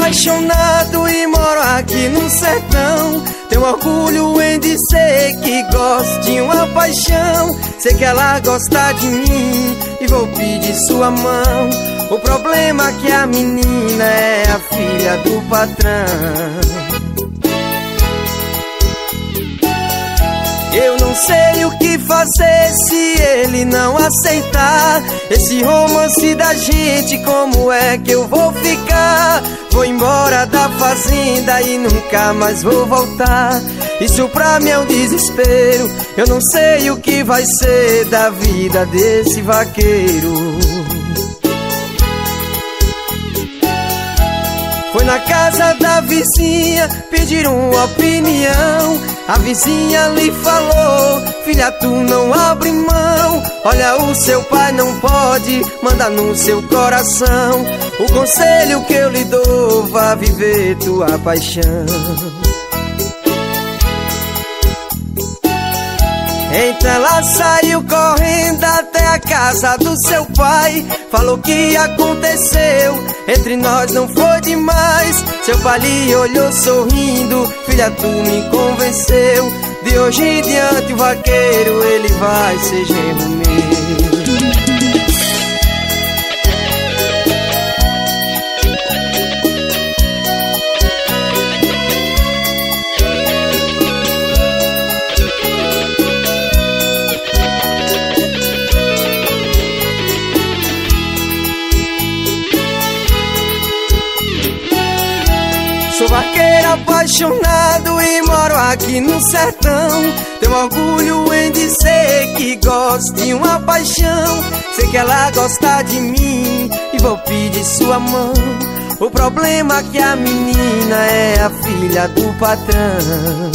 apaixonado e moro aqui no sertão. Tenho orgulho em dizer que gosto de uma paixão. Sei que ela gosta de mim e vou pedir sua mão. O problema é que a menina é a filha do patrão. Eu não sei o que fazer se ele não aceitar esse romance da gente. Como é que eu vou ficar? Vou embora da fazenda e nunca mais vou voltar. Isso pra mim é um desespero. Eu não sei o que vai ser da vida desse vaqueiro. Foi na casa da vizinha, pediram uma opinião. A vizinha lhe falou: filha, tu não abre mão. Olha, o seu pai não pode mandar no seu coração. O conselho que eu lhe dou, vá viver tua paixão. Então ela saiu correndo até a casa do seu pai. Falou que aconteceu, entre nós não foi demais. Seu pai lhe olhou sorrindo: filha, tu me convenceu. De hoje em diante o vaqueiro, ele vai ser genro meu. Sou vaqueiro apaixonado e moro aqui no sertão. Tenho orgulho em dizer que gosto de uma paixão. Sei que ela gosta de mim e vou pedir sua mão. O problema é que a menina é a filha do patrão.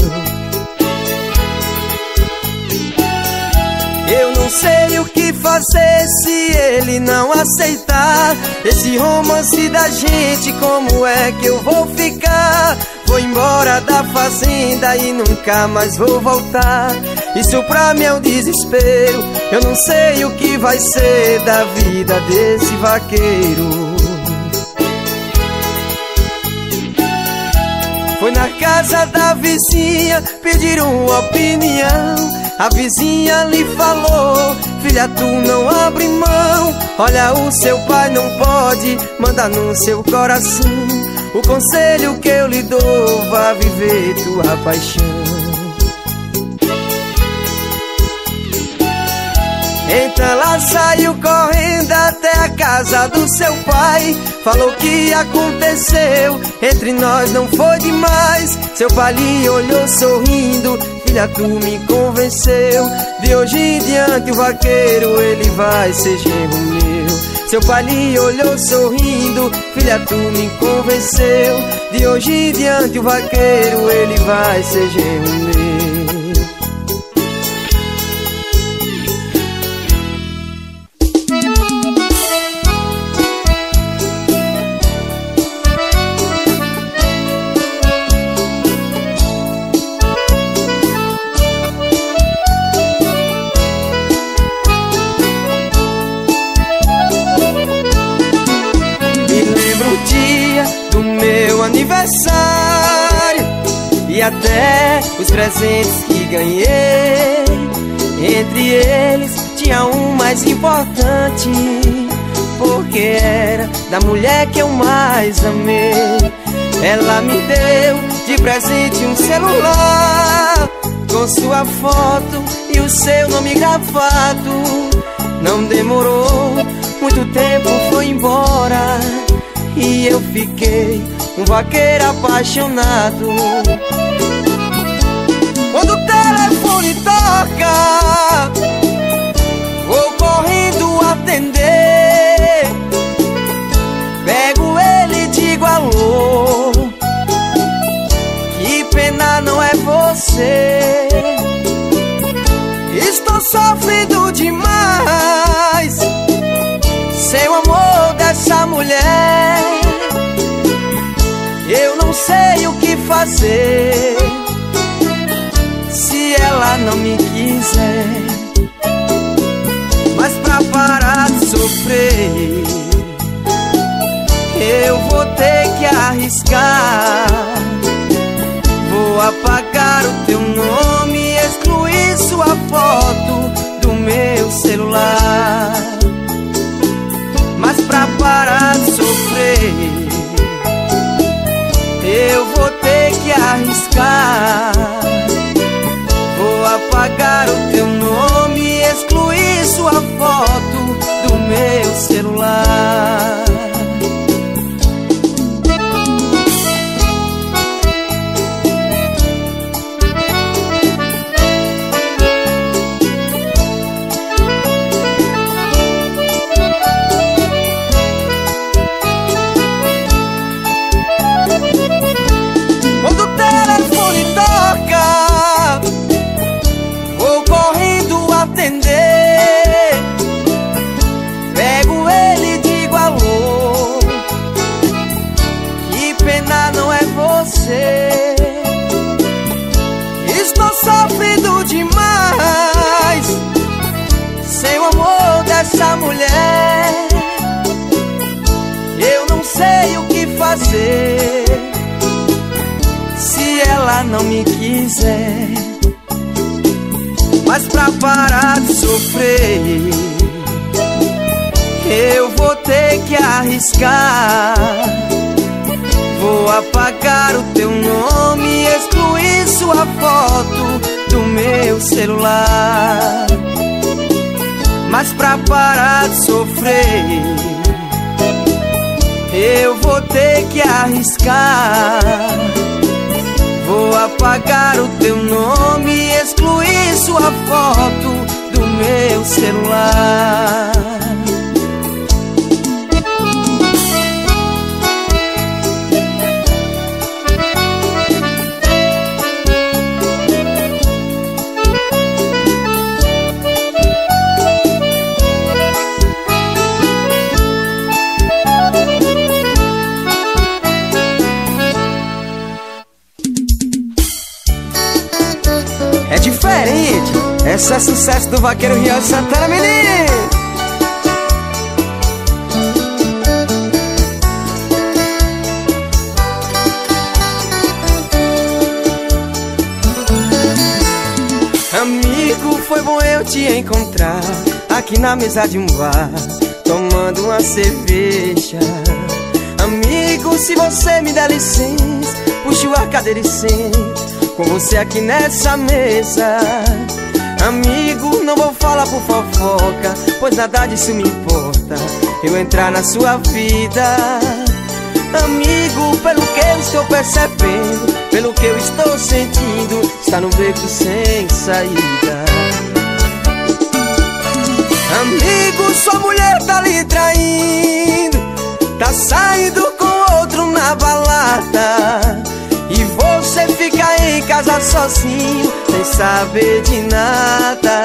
Eu não sei o que fazer se ele não aceitar esse romance da gente. Como é que eu vou ficar? Vou embora da fazenda e nunca mais vou voltar. Isso pra mim é um desespero. Eu não sei o que vai ser da vida desse vaqueiro. Foi na casa da vizinha, pediram uma opinião. A vizinha lhe falou: filha, tu não abre mão. Olha, o seu pai não pode mandar no seu coração. O conselho que eu lhe dou, vá viver tua paixão. Então ela saiu correndo até a casa do seu pai. Falou que aconteceu, entre nós não foi demais. Seu pai lhe olhou sorrindo: filha, tu me convenceu. De hoje em diante o vaqueiro, ele vai ser genro meu. Seu pai lhe olhou sorrindo: filha, tu me convenceu. De hoje em diante o vaqueiro, ele vai ser genro meu. Aniversário e até os presentes que ganhei. Entre eles tinha um mais importante, porque era da mulher que eu mais amei. Ela me deu de presente um celular com sua foto e o seu nome gravado. Não demorou, muito tempo foi embora e eu fiquei um vaqueiro apaixonado. Quando o telefone toca, vou correndo atender. Pego ele e digo alô, que pena não é você. Estou sofrendo demais sem o amor dessa mulher. Eu não sei o que fazer se ela não me quiser. Mas pra parar de sofrer, eu vou ter que arriscar. Vou apagar o teu nome e excluir sua foto do meu celular. Mas pra parar de sofrer, eu vou ter que arriscar. Vou apagar o teu nome e excluir sua foto do meu celular. Quando o telefone toca, vou correndo atender. Pego ele e digo alô, que pena não é você. Estou sofrendo demais sem o amor dessa mulher. Eu não sei o que fazer se ela não me quiser. Mas pra parar de sofrer, eu vou ter que arriscar. Vou apagar o teu nome e excluir sua foto do meu celular. Mas pra parar de sofrer, eu vou ter que arriscar. Vou apagar o teu nome e excluir sua foto do meu celular. É diferente, esse é sucesso do Vaqueiro Riel de Santana, menino. Amigo, foi bom eu te encontrar aqui na mesa de um bar, tomando uma cerveja. Amigo, se você me der licença, puxo a cadeira e sento com você aqui nessa mesa. Amigo, não vou falar por fofoca, pois nada disso me importa, eu entrar na sua vida. Amigo, pelo que eu estou percebendo, pelo que eu estou sentindo, está no beco sem saída. Amigo, sua mulher tá lhe traindo, tá saindo com outro na balada, e você fica em casa sozinho, sem saber de nada.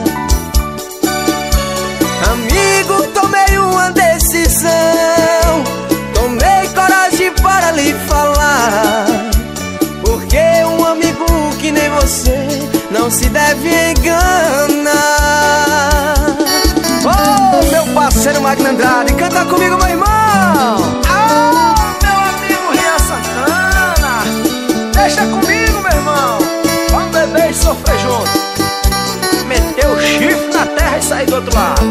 Amigo, tomei uma decisão, tomei coragem para lhe falar, porque um amigo que nem você não se deve enganar. Oh, meu parceiro Magno Andrade, canta comigo, meu irmão. Deixa comigo, meu irmão, vamos beber e sofrer junto. Meteu o chifre na terra e sair do outro lado.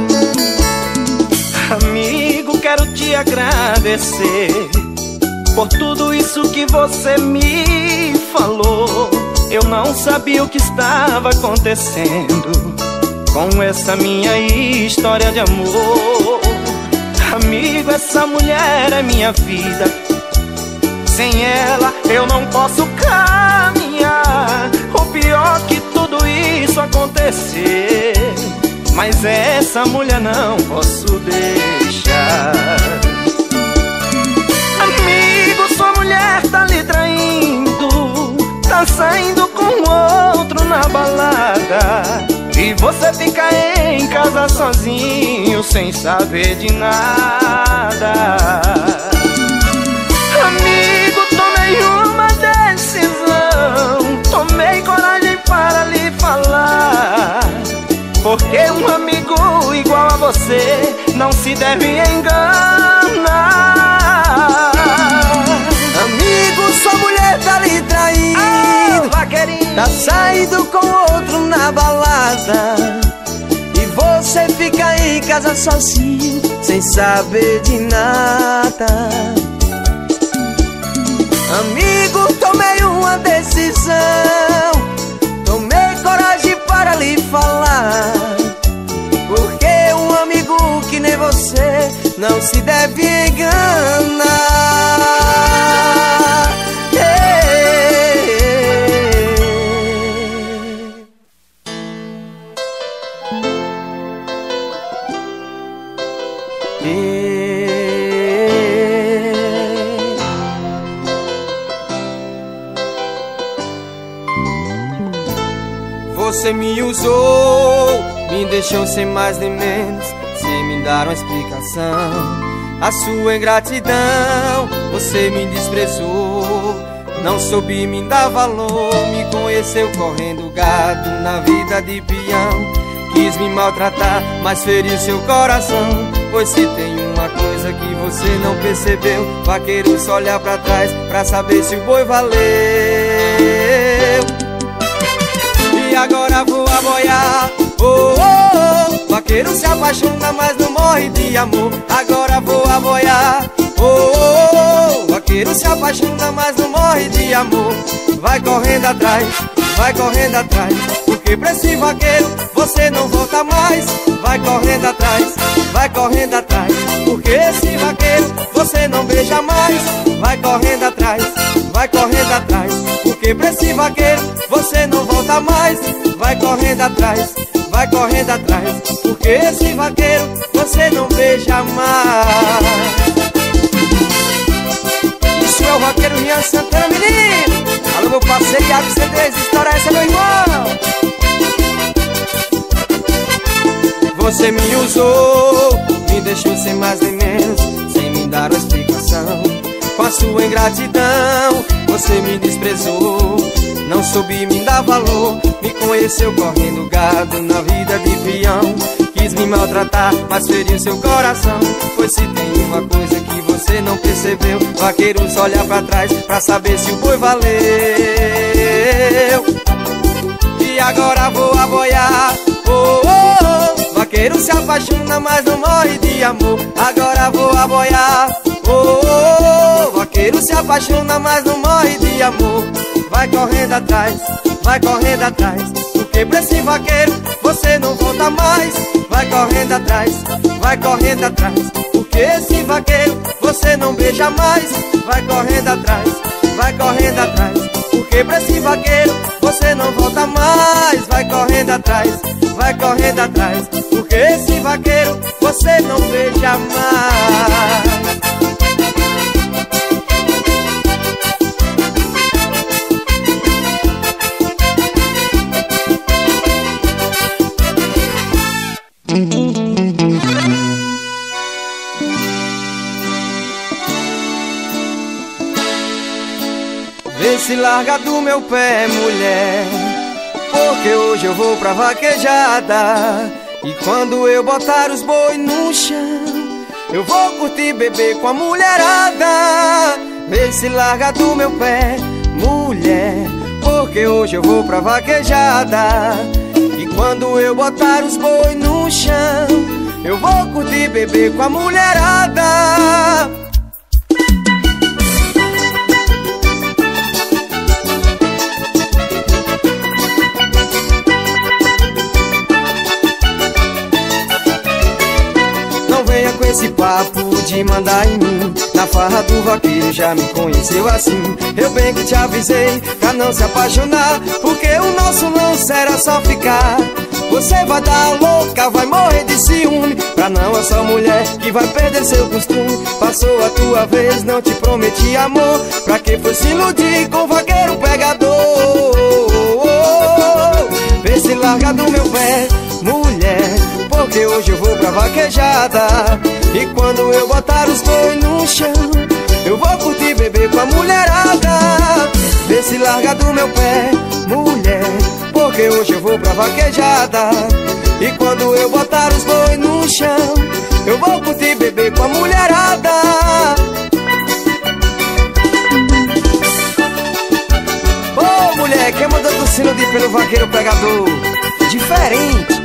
Amigo, quero te agradecer por tudo isso que você me falou. Eu não sabia o que estava acontecendo com essa minha história de amor. Amigo, essa mulher é minha vida, sem ela eu não posso caminhar. O pior que tudo isso acontecer, mas essa mulher não posso deixar. Amigo, sua mulher tá lhe traindo, tá saindo com outro na balada, e você fica em casa sozinho, sem saber de nada. Amigo, tomei uma decisão, tomei coragem para lhe falar, porque um amigo igual a você não se deve enganar. tá saindo com outro na balada, e você fica em casa sozinho, sem saber de nada. Amigo, tomei uma decisão, tomei coragem para lhe falar, porque um amigo que nem você não se deve enganar. Você me usou, me deixou sem mais nem menos, sem me dar uma explicação. A sua ingratidão, você me desprezou, não soube me dar valor. Me conheceu correndo gado na vida de peão, quis me maltratar, mas feriu seu coração. Pois se tem uma coisa que você não percebeu, vaqueiro só olhar pra trás pra saber se o boi valeu. E agora vou aboiar, oh, oh, oh. Vaqueiro se apaixona, mas não morre de amor. Agora vou aboiar, oh, oh, oh. Vaqueiro se apaixona, mas não morre de amor. Vai correndo atrás, vai correndo atrás, porque pra esse vaqueiro você não volta mais. Vai correndo atrás, vai correndo atrás, porque esse vaqueiro você não beija mais. Vai correndo atrás, vai correndo atrás, porque pra esse vaqueiro você não volta mais. Vai correndo atrás, vai correndo atrás, porque esse vaqueiro você não beija mais. Isso é o vaqueiro Rian Santana, menino. Alô, meu parceiro Iago C3, história essa, meu irmão. Você me usou, me deixou sem mais nem menos, sem me dar uma explicação. Com a sua ingratidão, você me desprezou, não soube me dar valor. Me conheceu correndo gado na vida de peão, quis me maltratar, mas feriu seu coração. Pois se tem uma coisa que você não percebeu, vaqueiro só olha pra trás pra saber se o boi valeu. E agora vou aboiar, oh, oh, oh. Vaqueiro se apaixona, mas não morre de amor. Agora vou aboiar, oh, oh, oh. Vaqueiro se apaixona, mas não morre de amor. Vai correndo atrás, vai correndo atrás, porque pra esse vaqueiro você não volta mais. Vai correndo atrás, vai correndo atrás, porque esse vaqueiro você não beija mais. Vai correndo atrás, vai correndo atrás, porque pra esse vaqueiro você não volta mais. Vai correndo atrás, vai correndo atrás, porque esse vaqueiro você não beija mais. Vê se larga do meu pé, mulher, porque hoje eu vou pra vaquejada. E quando eu botar os boi no chão, eu vou curtir beber com a mulherada. Vê se larga do meu pé, mulher, porque hoje eu vou pra vaquejada. E quando eu botar os boi no chão, eu vou curtir beber com a mulherada. Com esse papo de mandar em mim, na farra do vaqueiro já me conheceu assim. Eu bem que te avisei pra não se apaixonar, porque o nosso lance era só ficar. Você vai dar louca, vai morrer de ciúme, pra não é só mulher que vai perder seu costume. Passou a tua vez, não te prometi amor, pra que foi se iludir com o vaqueiro pegador? Vê se larga do meu pé, mulher, porque hoje eu vou pra vaquejada. E quando eu botar os boi no chão, eu vou curtir beber com a mulherada. Vê se larga do meu pé, mulher, porque hoje eu vou pra vaquejada. E quando eu botar os boi no chão, eu vou curtir beber com a mulherada. Ô, mulher, quem mandou tu se iludir pelo vaqueiro pegador? Diferente.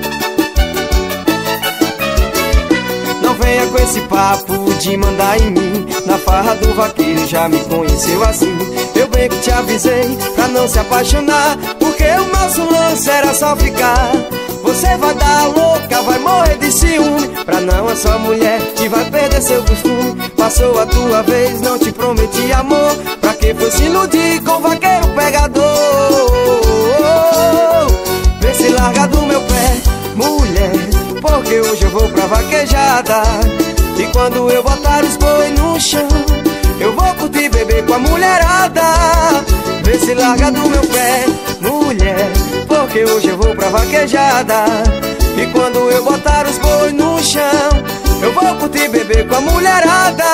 Não venha com esse papo de mandar em mim. Na farra do vaqueiro já me conheceu assim. Eu bem que te avisei pra não se apaixonar, porque o nosso lance era só ficar. Você vai dar louca, vai morrer de ciúme. Pra não é só mulher que vai perder seu costume. Passou a tua vez, não te prometi amor. Pra que foi se iludir com o vaqueiro pegador? Vê se larga do meu pé, mulher, porque hoje eu vou pra vaquejada. E quando eu botar os boi no chão, eu vou curtir beber com a mulherada. Vê se larga do meu pé, mulher, porque hoje eu vou pra vaquejada. E quando eu botar os boi no chão, eu vou curtir beber com a mulherada.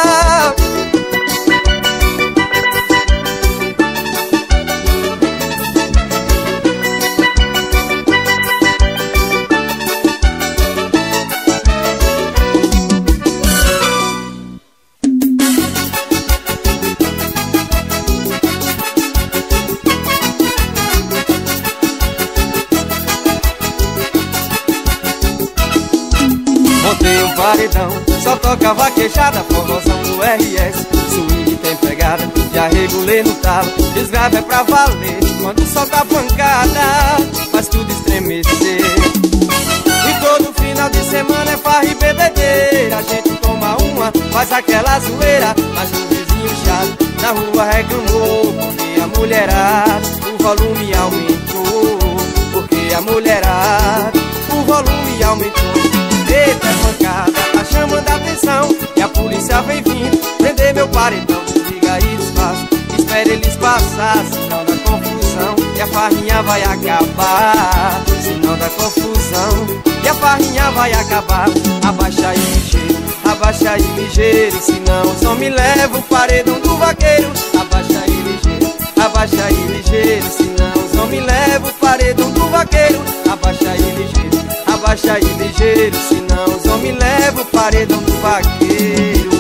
Montei um paredão, só toca vaquejada, forrozão do RS, swing tem pegada, já regulei no talo, desgrave é pra valer, quando solta a pancada, faz tudo estremecer. E todo final de semana é farra e bebedeira, a gente toma uma, faz aquela zoeira, mas o vizinho chato na rua reclamou, porque a mulherada, o volume aumentou, porque a mulherada, o volume aumentou. Eita, pancada, tá chamando a atenção, e a polícia vem vindo prender meu paredão. Desliga e desfaz, espere eles passar, senão dá confusão e a farrinha vai acabar. Senão dá confusão e a farrinha vai acabar. Abaixa aí ligeiro, senão os homens levam o paredão do vaqueiro. Abaixa aí ligeiro, senão os homens levam o paredão do vaqueiro. Abaixa aí ligeiro, senão os homens levam o paredão do vaqueiro.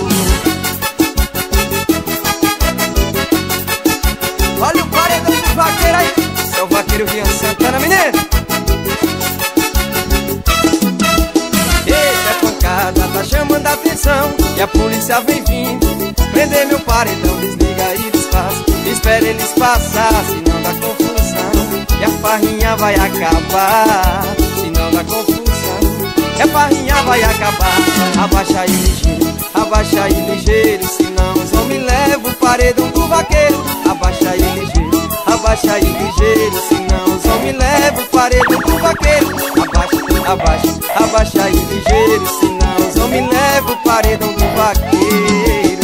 Olha o paredão do vaqueiro aí, esse é o vaqueiro Rian Santana, menino. Eita, pancada, tá chamando a atenção, e a polícia vem vindo prender meu paredão. Desliga e desfaz, espera eles passar, senão dá confusão e a farrinha vai acabar. Senão dá confusão e a farrinha vai acabar. Abaixa aí ligeiro, senão os homens levam o paredão do vaqueiro. Abaixa aí ligeiro, senão os homens levam o paredão do vaqueiro. Abaixa aí ligeiro, senão os homens levam o paredão do vaqueiro.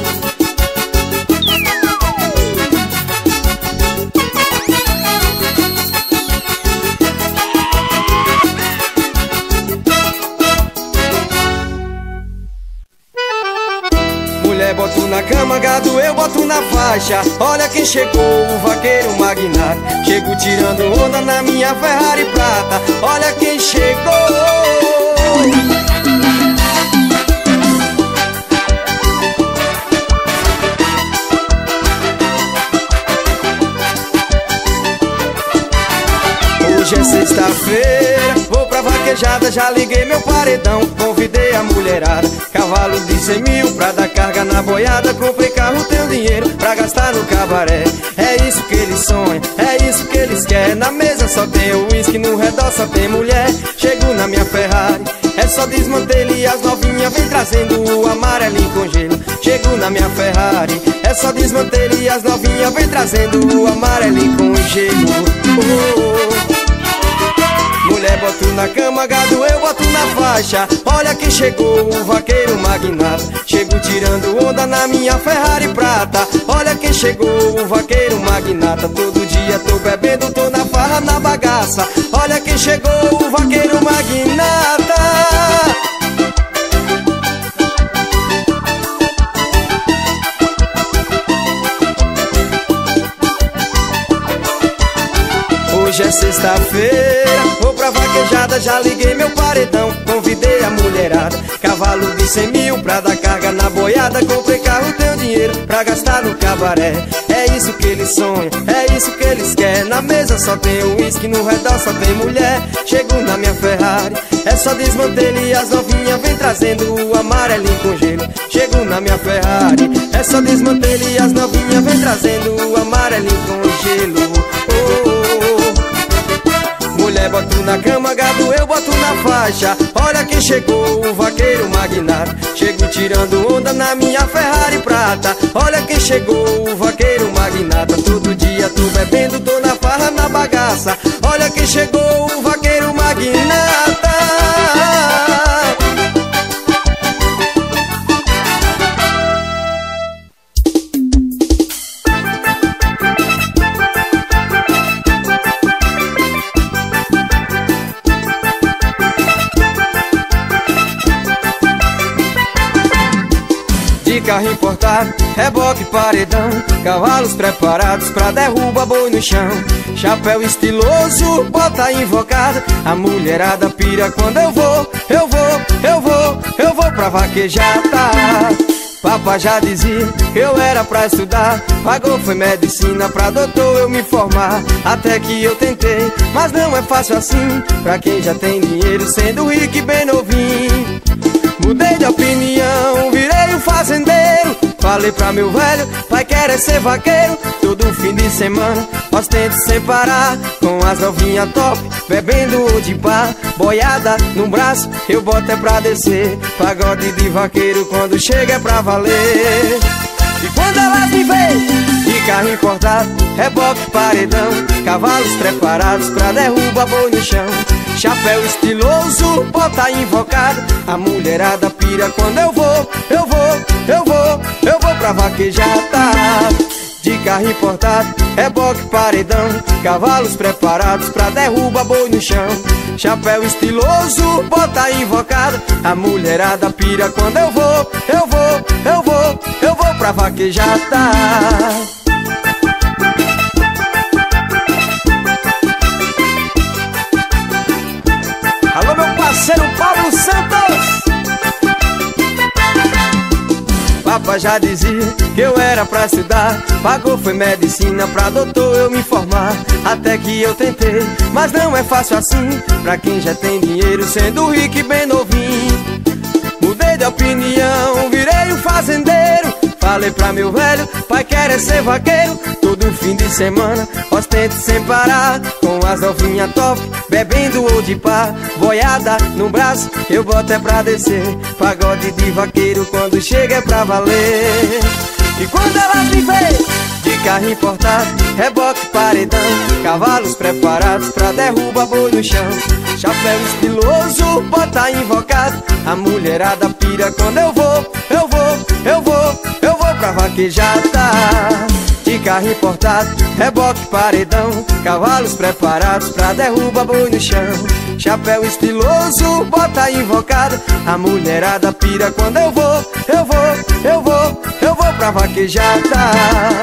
Boto na cama, gado, eu boto na faixa. Olha quem chegou, o vaqueiro magnata. Chego tirando onda na minha Ferrari prata. Olha quem chegou. Hoje é sexta-feira, vou pra vaquejada, já liguei meu paredão, convidei a mulherada. Cavalo de 100 mil pra dar carga na boiada, comprei carro, tenho dinheiro pra gastar no cabaré. É isso que eles sonham, é isso que eles querem. Na mesa só tem o uísque, no redor só tem mulher. Chego na minha Ferrari, é só desmantelo e as novinhas vem trazendo o amarelinho com gelo. Chego na minha Ferrari, é só desmantelo e as novinhas vem trazendo o amarelinho com gelo. Mulher, boto na cama, gado, eu boto na faixa. Olha quem chegou, o vaqueiro magnata. Chego tirando onda na minha Ferrari prata. Olha quem chegou, o vaqueiro magnata. Todo dia tô bebendo, tô na farra, na bagaça. Olha quem chegou, o vaqueiro magnata. Hoje é sexta-feira, vou pra vaquejada, já liguei meu paredão, convidei a mulherada. Cavalo de 100 mil pra dar carga na boiada, comprei carro, tenho dinheiro pra pra gastar no cabaré. É isso que eles sonham, é isso que eles querem. Na mesa só tem uísque, no redor só tem mulher. Chego na minha Ferrari, é só desmantelho e as novinhas vem trazendo o amarelinho com gelo. Chego na minha Ferrari, é só desmantelho e as novinhas vem trazendo o amarelinho com gelo. Oh, oh, oh. Mulher, boto na cama, gado, eu boto na faixa. Olha quem chegou, o vaqueiro magnata. Chego tirando onda na minha Ferrari prata. Olha quem chegou, o vaqueiro magnata. Todo dia tô bebendo, tô na farra, na bagaça. Olha quem chegou, o vaqueiro magnata. De carro importado, reboque, paredão, cavalos preparados pra derrubar boi no chão. Chapéu estiloso, bota invocada. A mulherada pira quando eu vou pra vaquejada. Papai já dizia que eu era pra estudar. Pagou foi medicina pra doutor eu me formar. Até que eu tentei, mas não é fácil assim pra quem já tem dinheiro sendo rico e bem novinho. Mudei de opinião, virei um fazendeiro. Falei pra meu velho, pai quer ser vaqueiro. Todo fim de semana, ostento sem parar, com as novinhas top, bebendo de bar. Boiada no braço, eu boto é pra descer. Pagode de vaqueiro, quando chega é pra valer. E quando elas me veem, de carro importado, reboque, paredão, cavalos preparados pra derrubar boi no chão. Chapéu estiloso, bota invocado. A mulherada pira quando eu vou pra vaquejada. De carro importado, reboque, paredão, cavalos preparados pra derrubar boi no chão. Chapéu estiloso, bota invocado. A mulherada pira quando eu vou pra vaquejada. Alô, meu parceiro Paulo Santos. Papai já dizia que eu era pra estudar. Pagou foi medicina pra doutor eu me formar. Até que eu tentei, mas não é fácil assim pra quem já tem dinheiro sendo rico e bem novinho. Mudei de opinião, virei um fazendeiro. Falei pra meu velho, pai quer ser vaqueiro. Todo fim de semana, ostento sem parar, com as novinhas top, bebendo ou de pá. Boiada no braço, eu boto é pra descer. Pagode de vaqueiro, quando chega é pra valer. E quando elas me veem, de carro importado, reboque, paredão, cavalos preparados pra derrubar boi no chão. Chapéu estiloso, bota invocado. A mulherada pira quando eu vou pra vaquejada. De carro importado, reboque, paredão, cavalos preparados pra derrubar boi no chão. Chapéu estiloso, bota invocado. A mulherada pira quando eu vou pra vaquejada.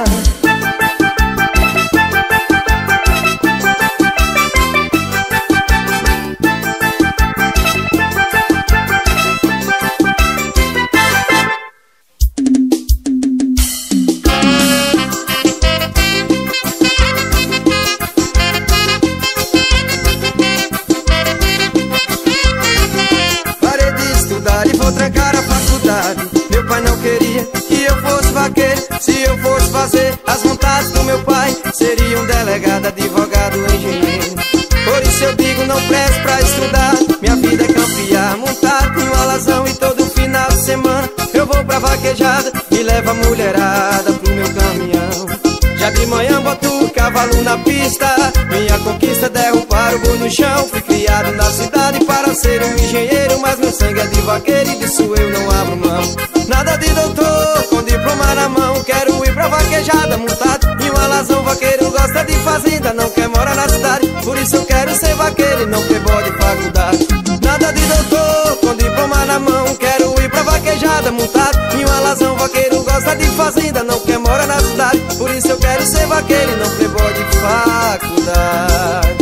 Se eu fosse fazer as vontades do meu pai, seria um delegado, advogado, engenheiro. Por isso eu digo, não presto pra estudar. Minha vida é campear, montado em um alazão. E todo final de semana eu vou pra vaquejada e levo a mulherada pro meu caminhão. Já de manhã boto o cavalo na pista. Minha conquista é derrubar o boi no chão. Fui criado na cidade para ser um engenheiro, mas meu sangue é de vaqueiro e disso eu não abro mão. Nada de doutor, com diploma na mão. Quero ir pra vaquejada, montado em um alazão. Vaqueiro gosta de fazenda, não quer morar na cidade. Por isso eu quero ser vaqueiro e não ter bode de faculdade. Nada de doutor, com diploma na mão. Quero ir pra vaquejada, montado em um alazão. Vaqueiro gosta de fazenda, não quer morar na cidade. Por isso eu quero ser vaqueiro e não ter bode de faculdade.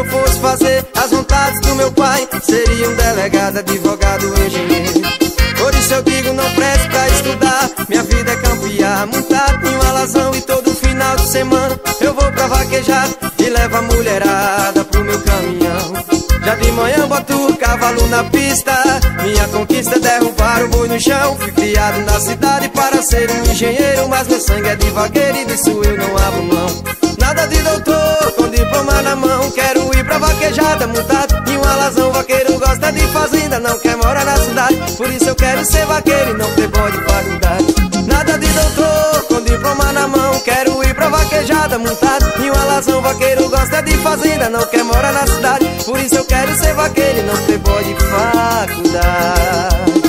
fosse fazer as vontades do meu pai, seria um delegado, advogado, engenheiro. Por isso eu digo, não preste pra estudar. Minha vida é campear, montado em um alazão. E todo final de semana eu vou pra vaquejar e levo a mulherada pro meu caminhão. Já de manhã boto o cavalo na pista. Minha conquista é derrubar o boi no chão. Fui criado na cidade para ser um engenheiro, mas meu sangue é de vaqueiro e disso eu não abro mão. Nada de doutor, com diploma na mão. Quero ir pra vaquejada, montado em um alazão. Vaqueiro gosta de fazenda, não quer morar na cidade. Por isso eu quero ser vaqueiro e não playboy de faculdade. Nada de doutor, com diploma na mão. Quero ir pra vaquejada, montado em um alazão. Vaqueiro gosta de fazenda, não quer morar na cidade. Por isso eu quero ser vaqueiro e não playboy de faculdade.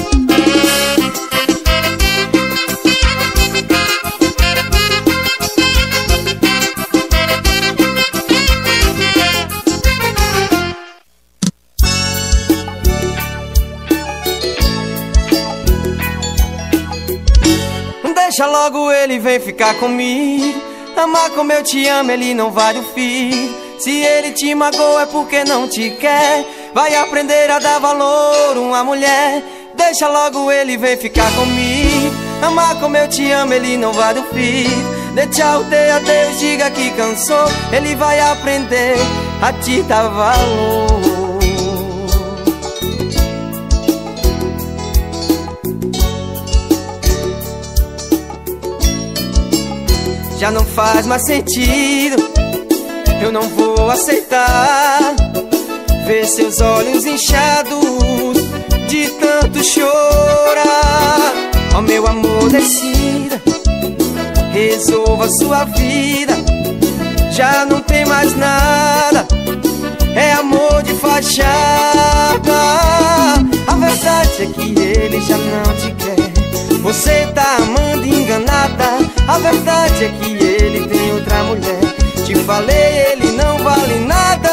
Deixa logo ele, vem ficar comigo. Amar como eu te amo, ele não vale o filho. Se ele te magoa é porque não te quer. Vai aprender a dar valor a uma mulher. Deixa logo ele, vem ficar comigo. Amar como eu te amo, ele não vale o filho. Dê tchau, dê adeus, diga que cansou. Ele vai aprender a te dar valor. Já não faz mais sentido, eu não vou aceitar ver seus olhos inchados de tanto chorar. Ó meu amor, decida, resolva sua vida. Já não tem mais nada, é amor de fachada. A verdade é que ele já não te quer. Você tá amando enganada. A verdade é que ele tem outra mulher. Te falei, ele não vale nada.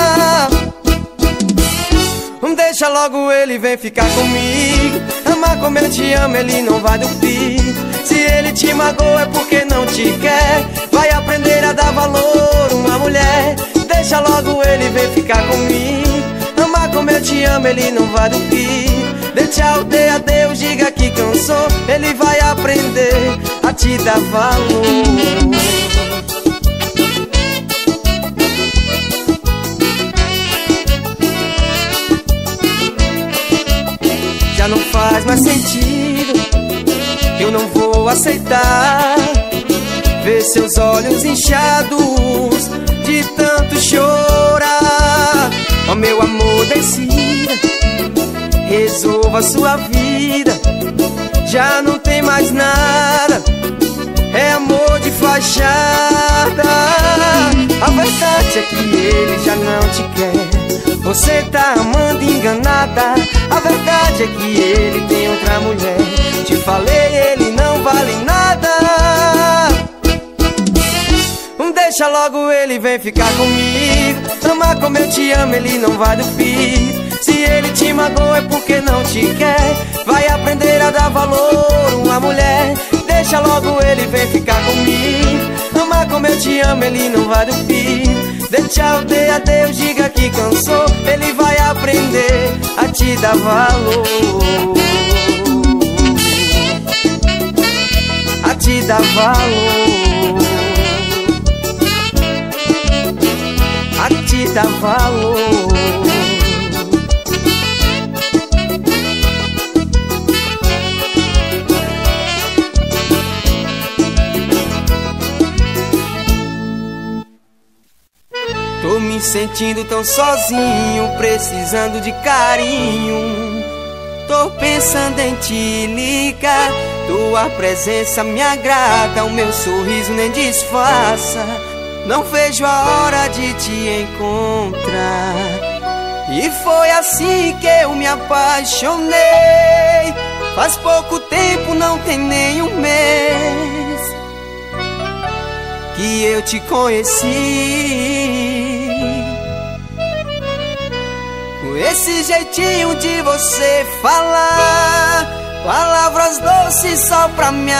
Deixa logo ele, vem ficar comigo. Amar como eu te amo, ele não vai dormir. Se ele te magoa é porque não te quer. Vai aprender a dar valor a uma mulher. Deixa logo ele, vem ficar comigo. Amar como eu te amo, ele não vai dormir. Dê tchau, dê adeus, diga que cansou. Ele vai aprender a te dar valor. Já não faz mais sentido, eu não vou aceitar ver seus olhos inchados de tanto chorar. Ó meu amor, decida, resolva sua vida. Já não tem mais nada, é amor de fachada. A verdade é que ele já não te quer. Você tá amando enganada. A verdade é que ele tem outra mulher. Te falei, ele não vale nada. Deixa logo ele, vem ficar comigo. Amar como eu te amo, ele não vai dormir. Se ele te magoa é porque não te quer. Vai aprender a dar valor a uma mulher. Deixa logo ele, vem ficar comigo. Amar como eu te amo, ele não vai dormir. Dê tchau, dê adeus, diga que cansou. Ele vai aprender a te dar valor. A te dar valor. A te dar valor. Tô me sentindo tão sozinho, precisando de carinho. Tô pensando em te ligar. Tua presença me agrada, o meu sorriso nem disfarça. Não vejo a hora de te encontrar. E foi assim que eu me apaixonei. Faz pouco tempo, não tem nem um mês que eu te conheci. Com esse jeitinho de você falar, palavras doces só pra me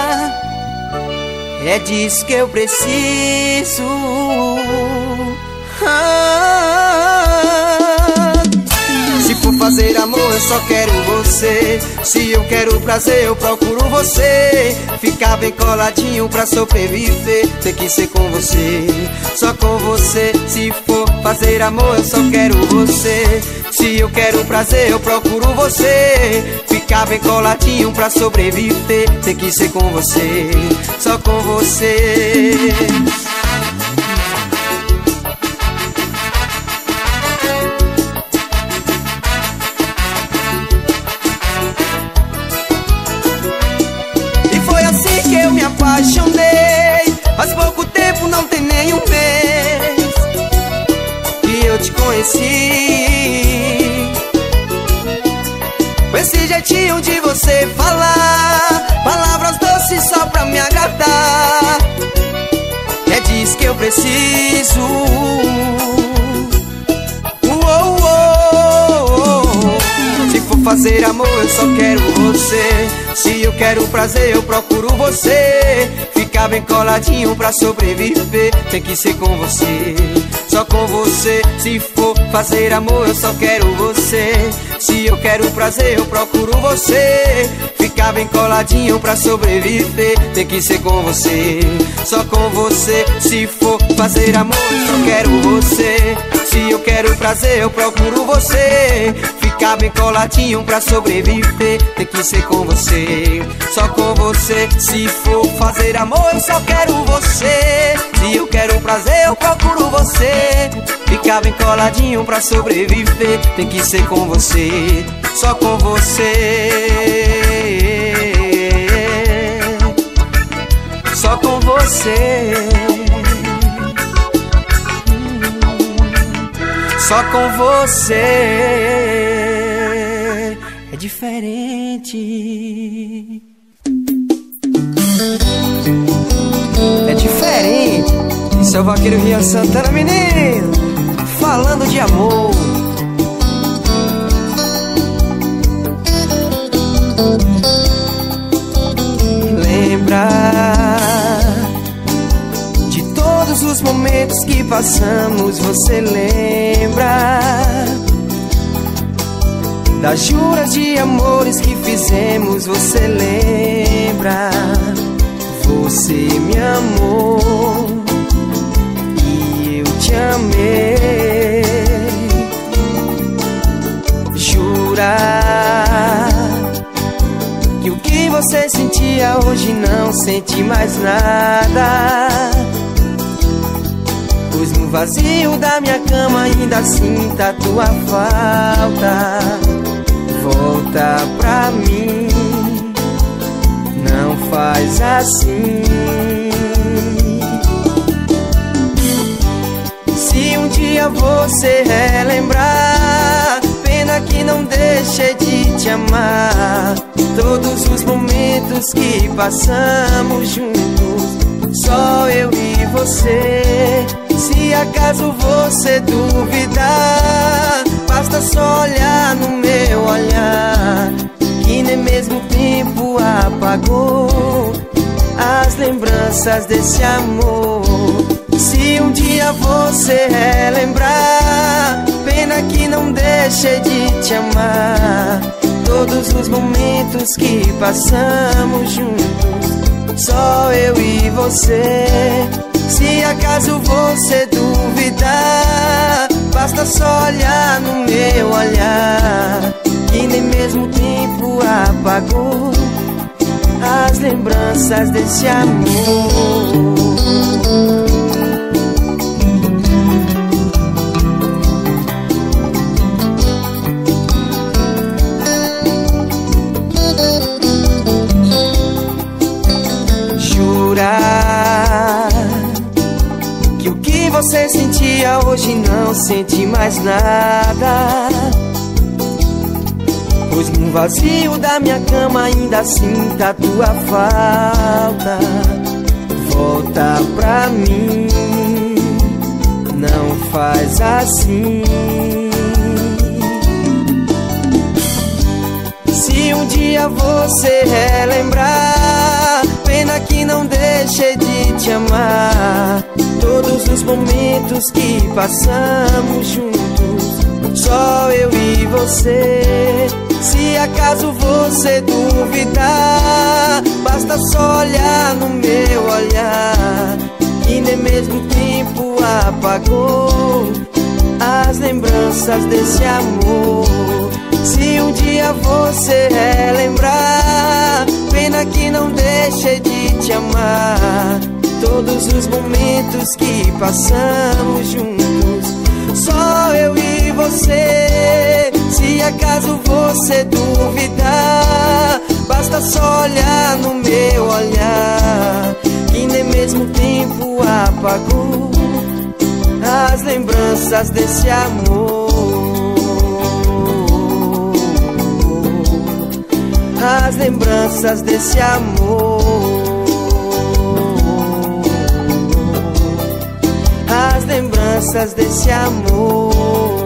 agradar. É disso que eu preciso. Se for fazer amor, eu só quero você. Se eu quero prazer, eu procuro você. Ficar bem coladinho pra sobreviver, tem que ser com você, só com você. Se for fazer amor, eu só quero você. Se eu quero prazer, eu procuro você. Ficar bem coladinho pra sobreviver, tem que ser com você, só com você. Apaixonei, faz pouco tempo, não tem nem um mês que eu te conheci. Com esse jeitinho de você falar, palavras doces só pra me agradar, é disso que eu preciso. Se for fazer amor, eu só quero você. Se eu quero prazer, eu procuro você. Ficar bem coladinho pra sobreviver, tem que ser com você, só com você. Se for fazer amor, eu só quero você. Se eu quero prazer, eu procuro você. Ficar bem coladinho pra sobreviver, tem que ser com você, só com você. Se for fazer amor, eu só quero você. Se eu quero prazer, eu procuro você. Ficar bem coladinho pra sobreviver, tem que ser com você, só com você. Se for fazer amor, eu só quero você. Se eu quero prazer, eu procuro você. Ficar bem coladinho pra sobreviver, tem que ser com você, só com você, só com você, só com você. É diferente. É diferente. Isso é o Vaqueiro Rian Santana, menino, falando de amor. Lembra de todos os momentos que passamos, você lembra das juras de amores que fizemos, você lembra. Você me amou e eu te amei. Jura que o que você sentia hoje não sente mais nada, pois no vazio da minha cama ainda sinto a tua falta. Volta pra mim, não faz assim. Se um dia você relembrar, pena que não deixei de te amar. Todos os momentos que passamos juntos, só eu e você. Se acaso você duvidar, basta só olhar no meu olhar, que nem mesmo o tempo apagou as lembranças desse amor. Se um dia você relembrar, pena que não deixei de te amar. Todos os momentos que passamos juntos, só eu e você. Se acaso você duvidar, basta só olhar no meu olhar, que nem mesmo o tempo apagou as lembranças desse amor. Jurar que o que você sentia hoje não sente mais nada, pois no vazio da minha cama ainda sinto a tua falta. Volta pra mim, não faz assim. Se um dia você relembrar, pena que não deixei de te amar. Todos os momentos que passamos juntos, só eu e você. Se acaso você duvidar, basta só olhar no meu olhar, que nem mesmo o tempo apagou as lembranças desse amor. Se um dia você relembrar, pena que não deixei de te amar. Todos os momentos que passamos juntos, só eu e você. Se acaso você duvidar, basta só olhar no meu olhar, que nem mesmo o tempo apagou as lembranças desse amor. As lembranças desse amor. As lembranças desse amor.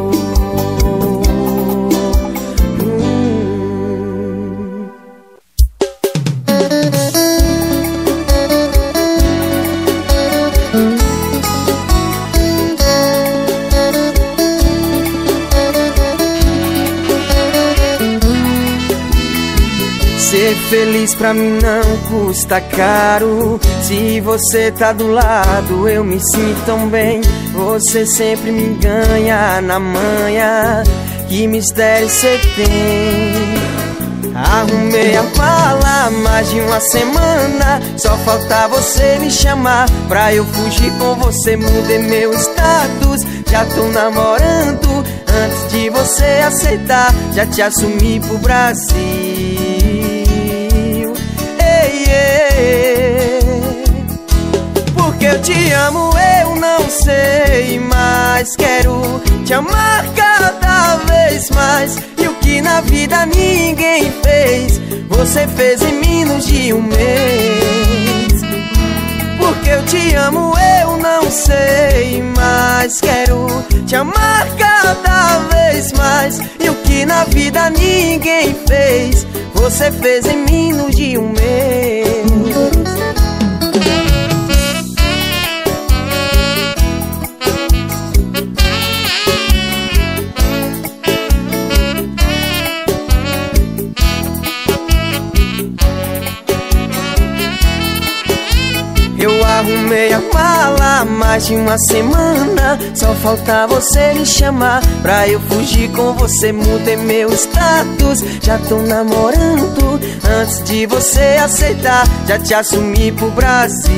Ser feliz pra mim não custa caro. Se você tá do lado, eu me sinto tão bem. Você sempre me ganha na manha. Que mistério cê tem? Arrumei a mala mais de uma semana, só falta você me chamar pra eu fugir com você. Mudei meu status, já tô namorando. Antes de você aceitar, já te assumi pro Brasil. Porque eu te amo, eu não sei, mas quero te amar cada vez mais. E o que na vida ninguém fez, você fez em menos de um mês. Porque eu te amo, eu não sei, mas quero te amar cada vez mais. E o que na vida ninguém fez, você fez em menos de um mês. Eu arrumei a mala mais de uma semana, só falta você me chamar pra eu fugir com você. Mudei meu status, já tô namorando. Antes de você aceitar, já te assumi pro Brasil.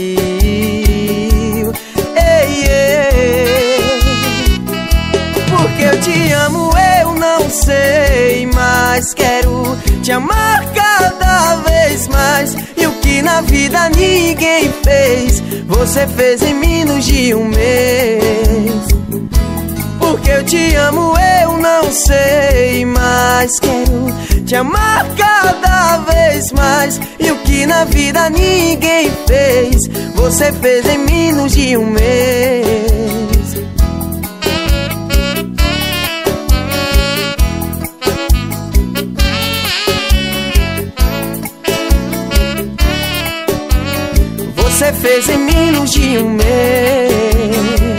Ei, ei. Porque eu te amo, eu não sei, mas quero te amar cada vez mais. E o que na vida ninguém fez, você fez em menos de um mês. Porque eu te amo, eu não sei, mas quero te amar cada vez mais. E o que na vida ninguém fez, você fez em menos de um mês. Você fez em menos de um mês.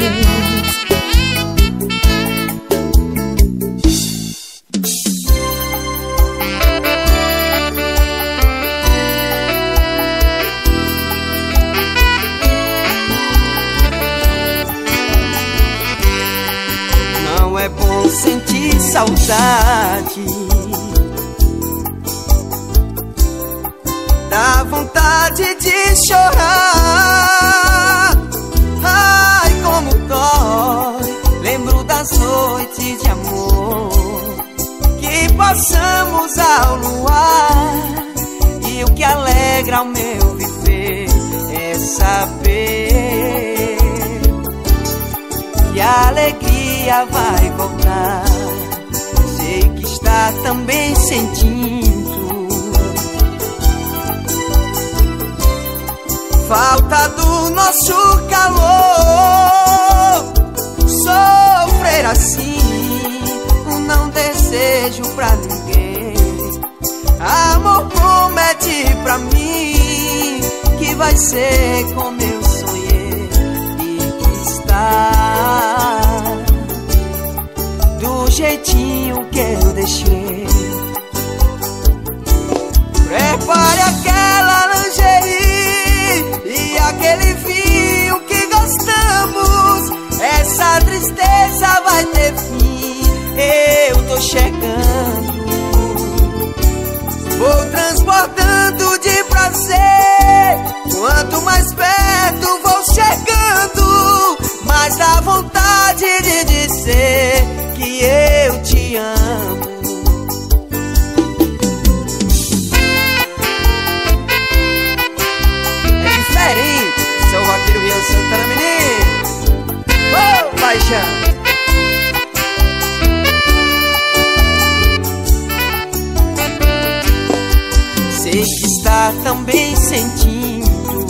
Não é bom sentir saudade, dá vontade de chorar. Ai, como dói, lembro das noites de amor que passamos ao luar. E o que alegra o meu viver é saber que a alegria vai voltar. Sei que está também sentindo falta do nosso calor. Sofrer assim não desejo pra ninguém. Amor, promete pra mim que vai ser como eu sonhei e quis voltar do jeitinho que eu deixei. Prepare aquela lingerie e aquele vinho que gostamos. Essa tristeza vai ter fim, eu tô chegando. Vou transbordando de prazer. Quanto mais perto vou chegando, mais dá vontade de dizer que eu te amo. É diferente, seu vaqueiro Rian Santana, menino. Oh, paixão. Sei que está também sentindo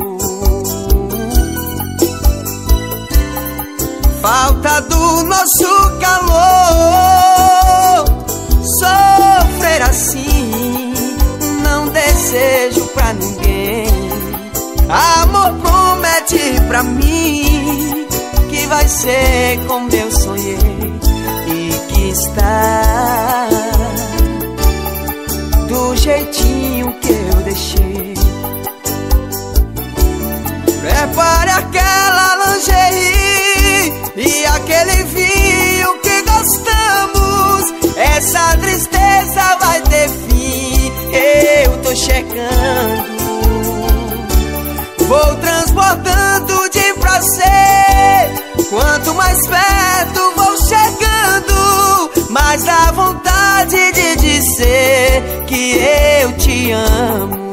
falta do nosso calor. Sofrer assim não desejo pra ninguém. Amor, promete pra mim que vai ser como eu sonhei e que está do jeitinho que eu deixei. Prepare aquela lingerie e aquele vinho que gostamos. Essa tristeza vai ter fim, eu tô chegando. Vou transbordando de prazer. Quanto mais perto vou chegando, mais dá vontade de dizer que eu te amo.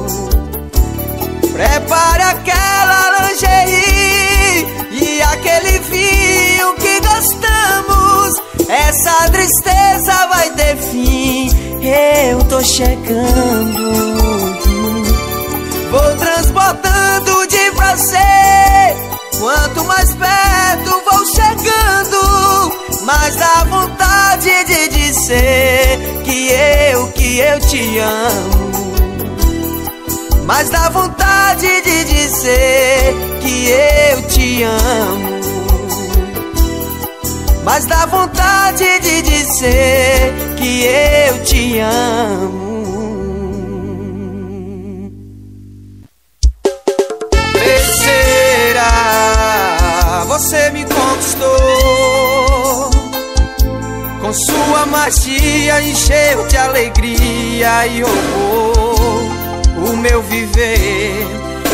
Prepare aquela lingerie e aquele vinho que gostamos. Essa tristeza vai ter fim, eu tô chegando. Vou transbordando de prazer. Quanto mais perto vou chegando, mais dá vontade de dizer que eu te amo. Mas dá vontade de dizer que eu te amo. Mas dá vontade de dizer que eu te amo. Terceira, você me conquistou. Com sua magia encheu de alegria e roubou o meu viver.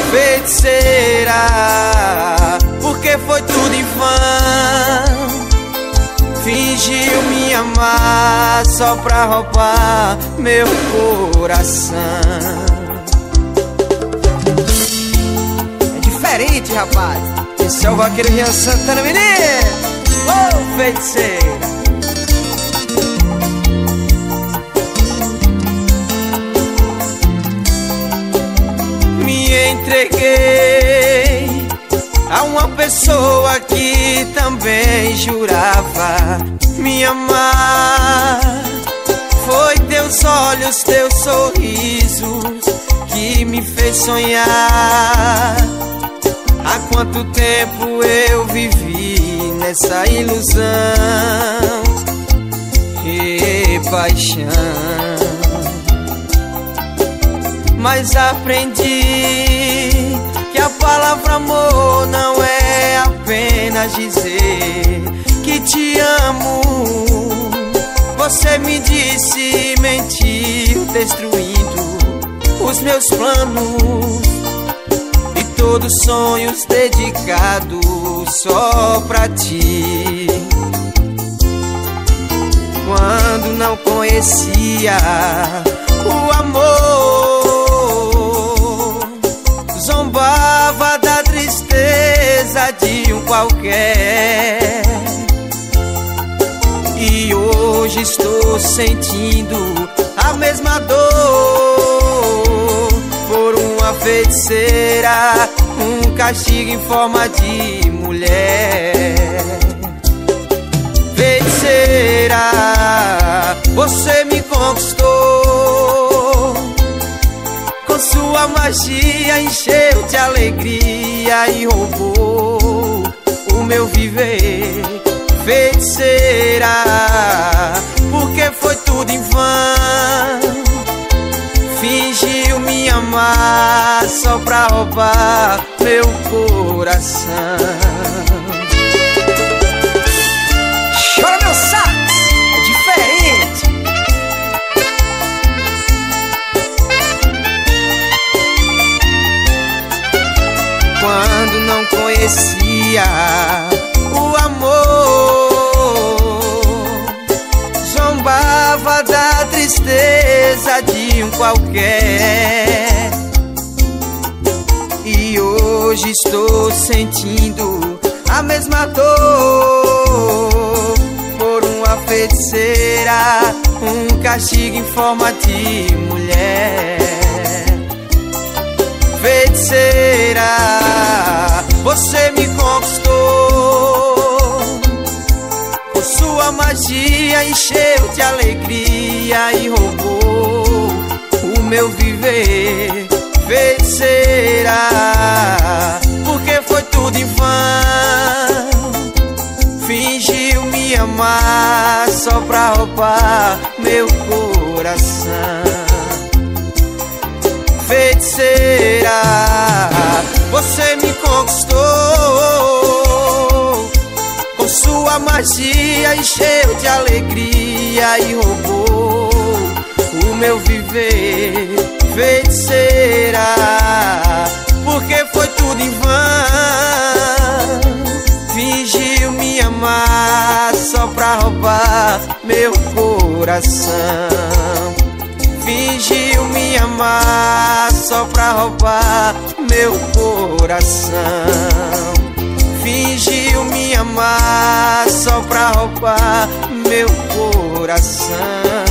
Feiticeira, porque foi tudo em vão. Fingiu me amar só pra roubar meu coração. É diferente, rapaz. Esse é o vaqueiro Rian Santana, menino. Oh, feiticeira. Me entreguei a uma pessoa que também jurava me amar. Foi teus olhos, teus sorrisos que me fez sonhar. Há quanto tempo eu vivi nessa ilusão e paixão. Mas aprendi que a palavra amor não é apenas dizer que te amo. Você me disse e mentiu, destruindo os meus planos e todos os sonhos dedicados só pra ti. Quando não conhecia o amor, zombava da tristeza de um qualquer. E hoje estou sentindo a mesma dor por uma feiticeira, um castigo em forma de mulher. Feiticeira, você me conquistou. Com sua magia encheu de alegria e roubou o meu viver. Feiticeira, porque foi tudo em vão. Fingiu me amar só pra roubar meu coração. Chora meu sax, é diferente. Quando não conhecia o amor, zombava da tristeza de um qualquer. E hoje estou sentindo a mesma dor por uma feiticeira, um castigo em forma de mulher. Feiticeira, você me conquistou, com sua magia encheu de alegria e roubou o meu viver. Feiticeira, porque foi tudo em vão. Fingiu me amar só pra roubar meu coração. Feiticeira, você me conquistou, com sua magia encheu de alegria e roubou o meu viver. Feiticeira, porque foi tudo em vão. Fingiu me amar só pra roubar meu coração. Fingiu me amar só pra roubar meu coração. Fingiu me amar só pra roubar meu coração.